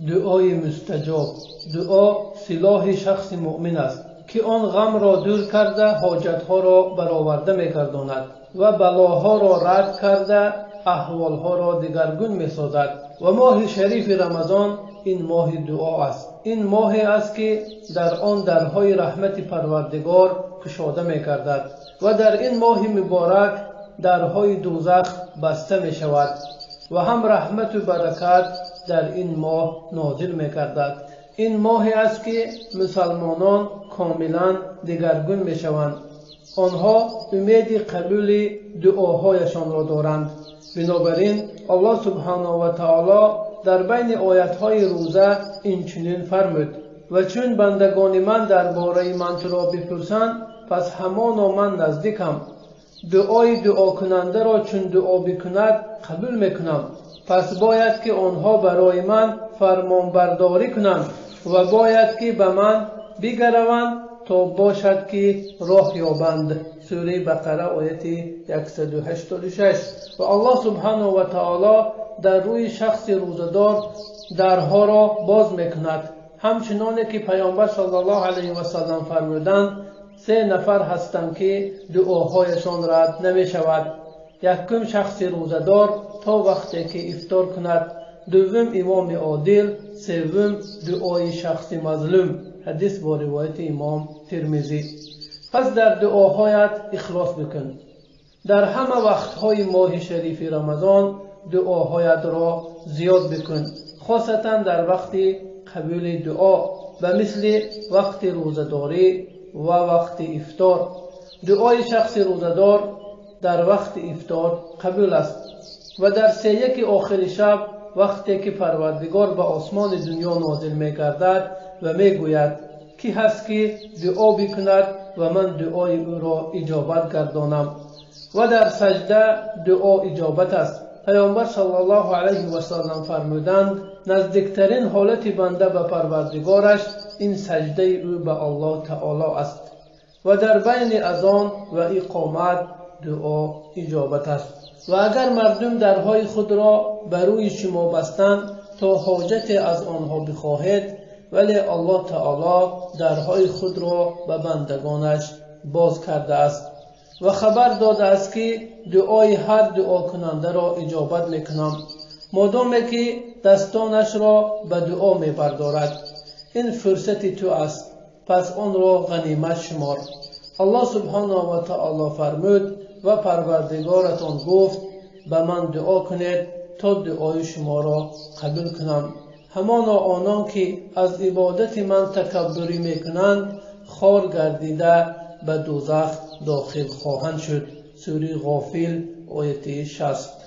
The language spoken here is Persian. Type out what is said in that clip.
دعای مستجاب. دعا سلاح شخص مؤمن است که آن غم را دور کرده حاجتها را برآورده می‌گرداند و بلاها را رد کرده احوالها را دگرگون می‌سازد. و ماه شریف رمضان این ماه دعا است. این ماهی است که در آن درهای رحمت پروردگار گشاده می‌گردد و در این ماه مبارک درهای دوزخ بسته می‌شود و هم رحمت و برکت در این ماه نازل می‌گردد. این ماهی است که مسلمانان کاملا دگرگون می‌شوند. آنها امید قبول دعاهایشان را دارند. بنابراین الله سبحانه و تعالی در بین آیات‌های روزه اینچنین فرمود: و چون بندگان من درباره من تو را بپرسند پس همانا من نزدیکم. دعای دعا کننده را چون دعا بکند قبول میکنم. پس باید که آنها برای من فرمان برداری کنند و باید که به من بگروند تا باشد که راه یابند. سوره بقره آیت 186. و الله سبحانه و تعالی در روی شخص روزدار درها را باز میکند، همچنانه که پیامبر صلی الله علیه و سلم فرمودند 3 نفر هستند که دعاهایشان رد نمی شود. یکم شخص روزدار تا وقتی که افطار کند، دوم امام عادل، سوم دعای شخص مظلوم. حدیث با روایت امام ترمذی. پس در دعاهایت اخلاص بکن. در همه وقتهای ماه شریف رمضان دعاهایت را زیاد بکن، خاصتا در وقت قبول دعا و مثل وقت روزداری و وقت افطار. دعای شخص روزدار در وقت افطار قبول است و در 3 آخر شب وقتی که پروردگار به آسمان دنیا نازل می‌گردد و میگوید کی هست که دعا بکند و من دعای او را اجابت گردانم. و در سجده دعا اجابت است. پیامبر صلی الله علیه و سلم فرمودند نزدیکترین حالت بنده به پروردگارش این سجده او به الله تعالی است و در بین اذان و اقامت دعا اجابت است. و اگر مردم درهای خود را بر روی شما بستند تا حاجت از آنها بخواهید، ولی الله تعالی درهای خود را به بندگانش باز کرده است و خبر داده است که دعای هر دعا کننده را اجابت میکنم مادامی که دستانش را به دعا میپردارد. این فرصت تو است، پس آن را غنیمت شمار. الله سبحانه و تعالی فرمود و پروردگارتان گفت به من دعا کنید تا دعای شما را قبول کنم. همانا آنان که از عبادت من تکبری میکنند خوار گردیده به دوزخ داخل خواهند شد. سوره غافل آیت 60.